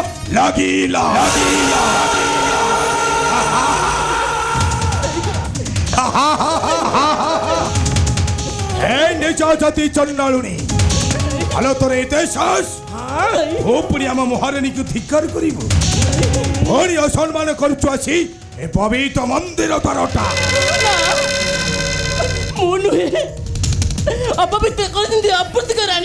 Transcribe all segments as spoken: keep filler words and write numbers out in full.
লাগিলা जाति चंडालुनी हलो तोरे देशस ओपुरी आम महारानी को धिक्कार करिबो ओरी असम्मान करछु आसी ए पवित्र मंदिर तरटा मोनु हे अपवित्र कर दिंदी अपवित्र करानी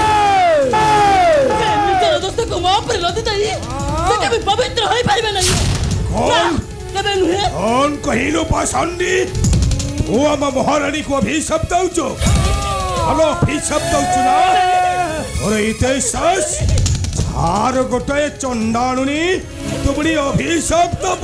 निजर दोस्त को मां पर लदी दई से कभी पवित्र होई पाइबे नहीं कौन कबे नुहे कौन कहिलो पासंदी ओ आम महारानी को अभिशाप दउचो हलो अभिशाप दउचु ना ओरे इते सस झार गोटे चंडालुनी तुबड़ी अभिशाप दब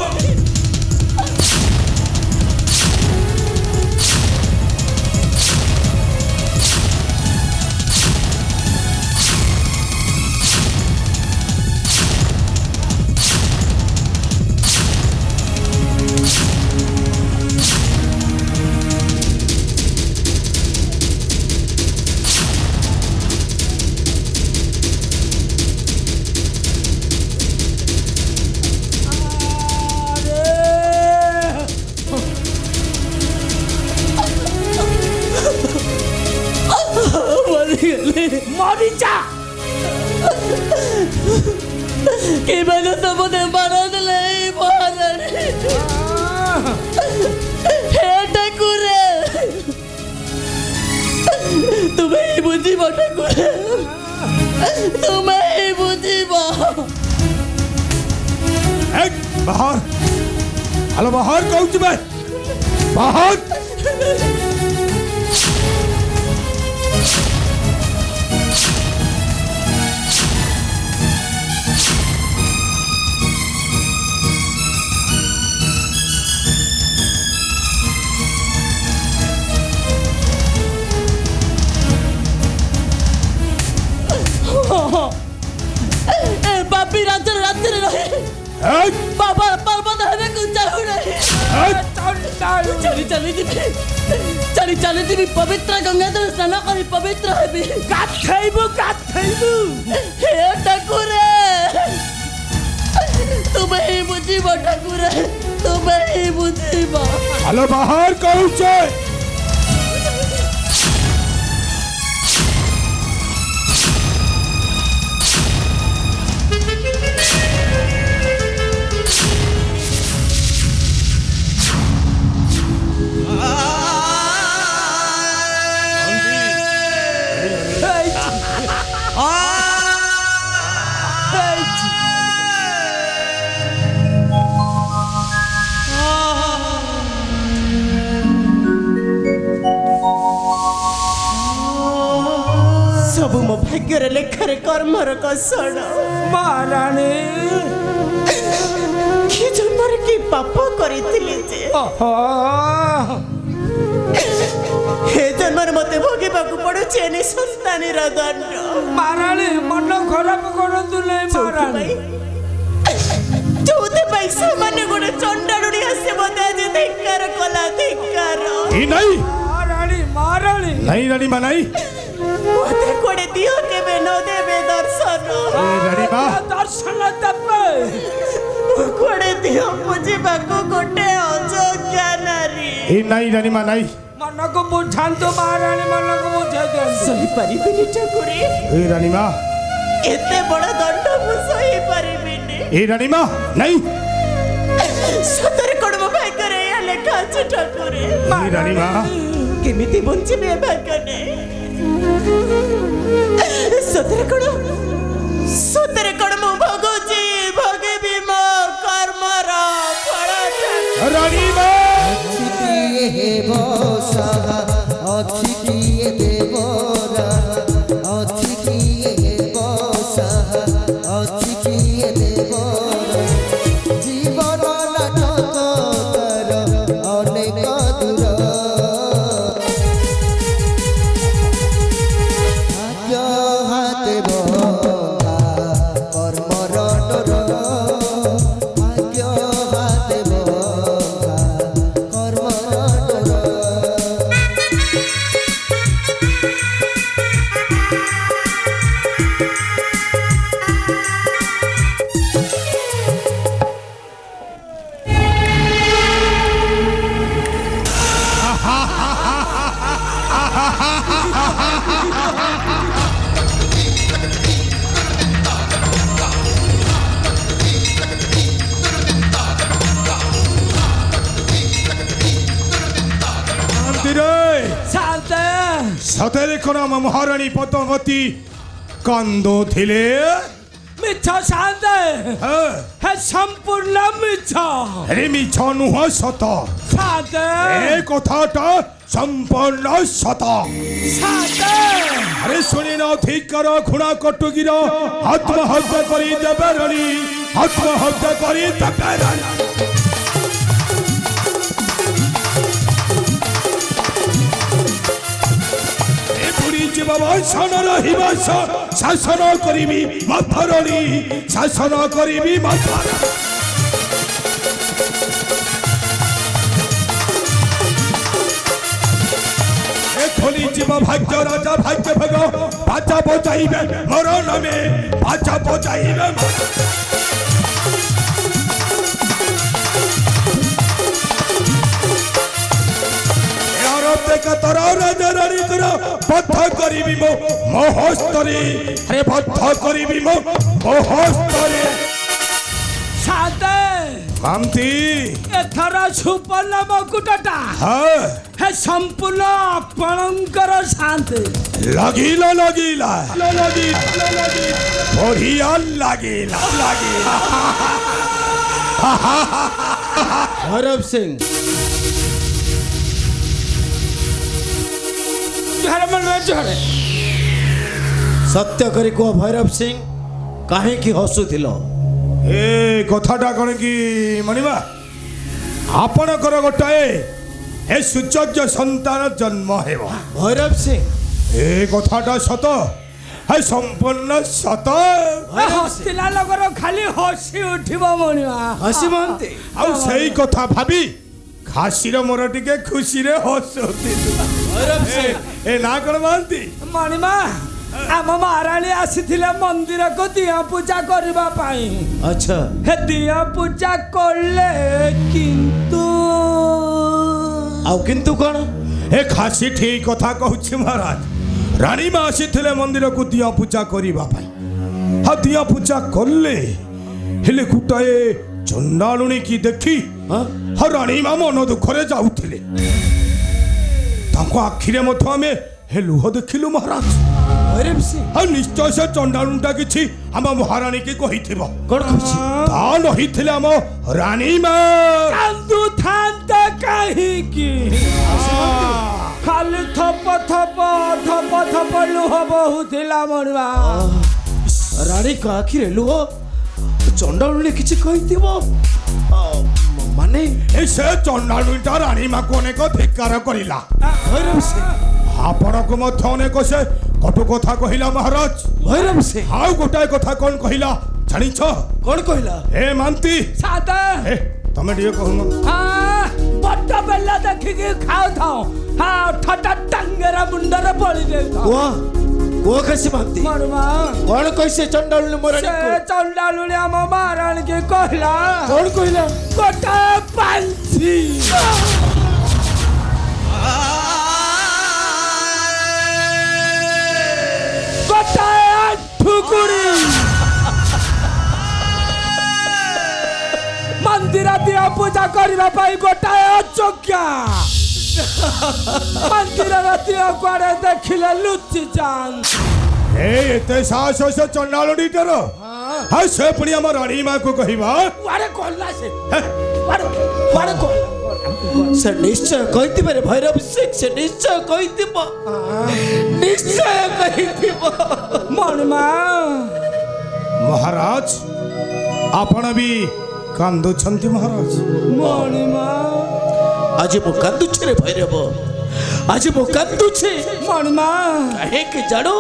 मरीचा के बने सब ने मारा ले महारानी हे ठाकुरे तुम्हें ही बुद्धि ठाकुरे तुम्हें ही बुद्धि बाहर हलो बाहर कहूँ मैं बाहर बापी रात रात रहे बाबा पर्वत हमें कुछ नहीं चली चली दिवी चली चली दिवी पवित्र गंगाधर स्नान करी पवित्र हेबी गाथैबु गाथैबु हे ठाकुरे तुम्हें ही बुझिबो ठाकुरे तुम्हें ही बुझिबो हलो बाहर कहू छे सब मो भाग्यर लेखर कर्मर कसण महारानी कि जन्मर की पाप करिथिले जे हे जन्मर मते भोगिबा को पड़ुचे नि संतानी र दंड महारानी मन खराब करतु नै महारानी जोते पैसा माने गुण चंडाडुडी हसे बता जे धिक्कार कला धिक्कार ई नहीं महारानी महारानी नहीं रानी मनाई मते कोडे दियो केबे न देबे दर्शन ए रानी बा दर्शन तबे कोडे दियो मुझे बाको गोटे अजोग्या नारी ई नहीं रानी मनाई मन को बुझांतो महारानी मन को बुझा दे सही परिबिनी ठाकुरे ए रानी मां एते बड़ दंड मु सही परिबिनी ए रानी मां नहीं सतर कोड मो भाई करे या लेखा छ ठाकुरे ए रानी मां केमिति बंचिबे भागने सतर कोड सतर कोड मो भगोची भगे बिमा कर्मरा फड़ा रानी मां हे बोसा अछि किए देवरा अछि किए बोसा अछि किए देवरा जीवन नाटक कर अनेक दूर भाग्य हाथ कौन आम महाराणी पद्मावती कांदो थिले मिछ शांत है संपूर्ण मिछ अरे मिछ नुह सत शांत ए कथाटा संपूर्ण सत शांत अरे सुनी ना ठीक करो खुणा कटुकीर आत्महत्या करी देबे रानी आत्महत्या करी देबे रानी बाबा शासन हिमाश शासन करीबी माथरणी शासन करीबी माथर खोली जीव भाग्य राजा भाग्य भग बाजा बजाइबे मोर नामे बाजा बजाइबे बद्ध करीबी मो मोहस्तरी अरे बद्ध करीबी मो मोहस्तरी सादे मामती एथरा सुपर्ण मकुटटा हाँ है संपूर्ण आपणकर शांति लगिला लगिला लगिला बढ़िया लगिला लगिला भैरव सिंह सत्य करी को भैरव सिंह काहे की हसुथिल ए कथाटा कौन कि मणिमा आपणकर गोटाए ए सुचर्य संतान जन्म हेब भैरव सिंह ए कथाटा सत है संपूर्ण सत हस्तिला लगर खाली हसी उठिबो मणिमा हसी मानते आ सही कथा भाबी खासीर मोर टिके खुशी रे हसुती भैरव सिंह ए ना कोन मानती मणिमा आम महाराणी आसीथिले मंदिर को दिया पूजा करबा पाई अच्छा हे दिया पूजा करले किंतु आउ किंतु कोन ए खासी ठीक कथा कहूछि महाराज रानी मा आसीथिले मंदिर को दिया पूजा करबा पाई हा दिया पूजा करले हेले गुटाए चंडालुणी की देखी हा रानी मा मन दुखरे जाउथिले ताको आखिरे मथ आमे हे लुह देखिलु महाराज भैरव सिंह आ निश्चय से चंडालुंटा किछि हम महारानी के कहिथिबो कोन कहछि ता नही थिले हम रानी मा कांदु थांता काहे की खाली थप थप थप थप लुह बहुथिला मणिमा रानी का आखिरे लुह चंडालुणी किछि कहिथिबो माने ए से चंडालुंटा रानी मा कोने को धिक्कार करिला भैरव सिंह आपण को मथ अनेक से कटु कथा कहिला महाराज भैरव सिंह हाउ गोटाए कथा कोन कहिला जानि छ कोन कहिला हे मानती सादा ए तमे दियो कहून हां बट्टा बेला देखि के खाओ थाओ हां ठटा टंगरा मुंडर पड़ी दे कोआ कोआ कैसे मानती मणिमा कोन कैसे चंडालुणी मोरानी से चंडालुणी आम महाराणी के कहला कोन कहिला गोटा पंछी ठुकुरी मंदिर दिया पूजा करबा पाई गोटाए अचोक्या मंदिर दिया कुआडे देखिले लुचि जान ए एते साहस से चंडालुणी डरो हां से पुनी हम रानी मां को कहिबा वारे कोल्ला से वारे वारे को से निश्चय कहितिबे रे भैरव सिंह से निश्चय कहितिबो निश्चय कहितिबो मणिमा महाराज आपण भी कांदो छंती महाराज मणिमा आज मो कांदु छे रे भैरव आज मो कांदु छे मणिमा काहे के जानो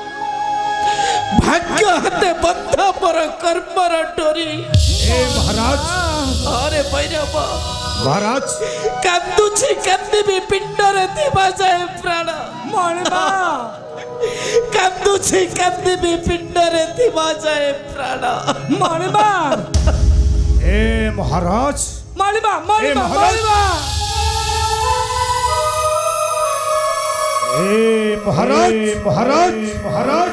भाग्य हाथे बंधा पर कर्मर डोरी ए महाराज अरे भैरव महाराज कांदु छे कांदी भी पिंडरे दिबा जाए प्राण मणिमा कांदु छे कांदी भी पिंडरे दिबा जाए प्राण मणिमा ए महाराज मणिमा मणिमा मणिमा ए महाराज महाराज महाराज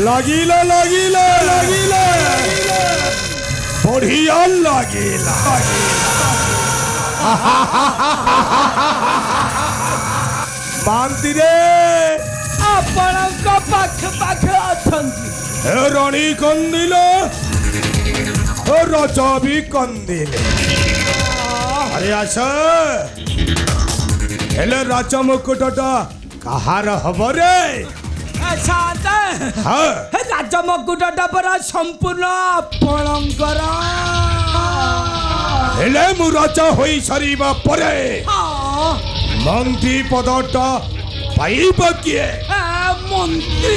लागिला लागिला लागिला बढ़िया लागिला मानती रे ଆପଣଙ୍କ ପାଖ ପାଖ ଅଛନ୍ତି ए रानी कंदिले ए राजा भी कंदिले अरे आशा हेले राजा मुकुटटा कहार हब रे शांत हाँ ରାଜ ମକୁଟଟା ପରା ସମ୍ପୂର୍ଣ୍ଣ ଆପଣଙ୍କର हेले मु राजा होई सरीबा परे मंत्री पदटा पाइब किए ମନ୍ତ୍ରୀ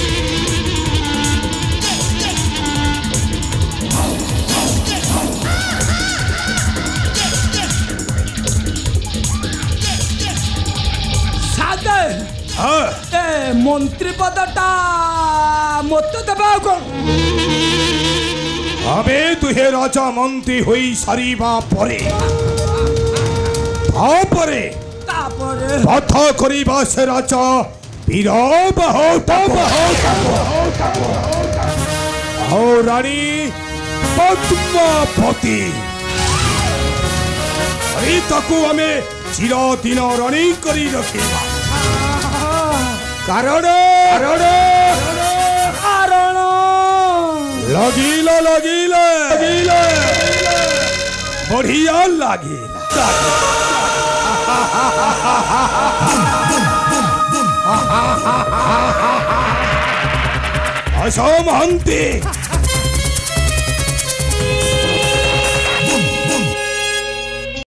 ସାଦେ हाँ ଏ ମନ୍ତ୍ରୀ ପଦଟା ମୋତେ ଦେବା ଆଉ କ'ଣ अबे तुहे राजा मंत्री होई सरीबा परे तापरे ତାପରେ पथ करिबा से राजा वीर बहुत ओ रानी पद्मावती अरे ताकू हमें चिरदिन रानी करी रखिबा कारण कारण କାରଣ लगिला लगिला लगिला बढ़िया लागिला असम हंती